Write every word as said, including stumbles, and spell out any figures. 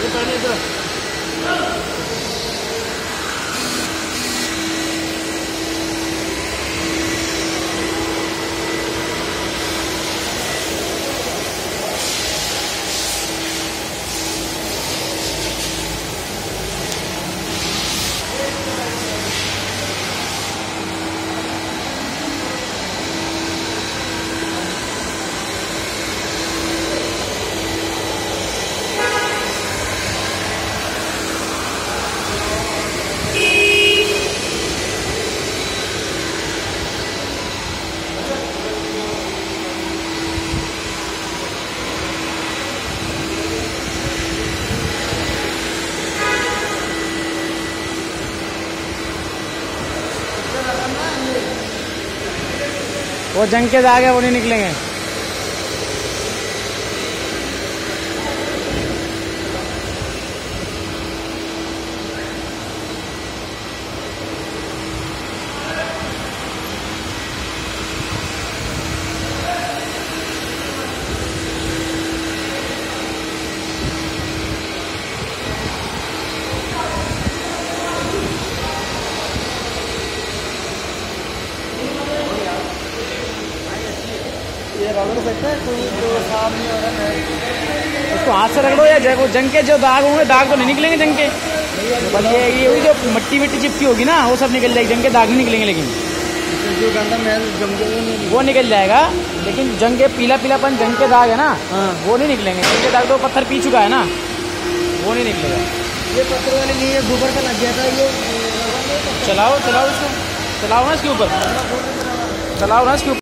वो जंग के दाग है, वो नहीं निकलेंगे। ये रगड़ सकता है कोई जो साफ नहीं हो रहा है, उसको हाथ से रगड़ो या जंग जंग के जो दाग होंगे, दाग तो नहीं निकलेंगे जंग के, बस ये ये वही जो मिट्टी मिट्टी चिपकी होगी ना वो सब निकल जाएगी, जंग के दाग नहीं निकलेंगे। लेकिन जो गंदा मैल जम गया वो निकल जाएगा, लेकिन जंग के पीला पीलापन जंग के दाग है ना, हाँ वो नहीं निकलेंगे। जंग के दाग तो पत्थर पी चुका है ना, वो नहीं निकलेगा। ये पत्थर वाले नहीं, ये गोबर का लग गया था। ये चलाओ चलाओ इसको, चलाओ ना इसके ऊपर, चलाओ ना इसके ऊपर।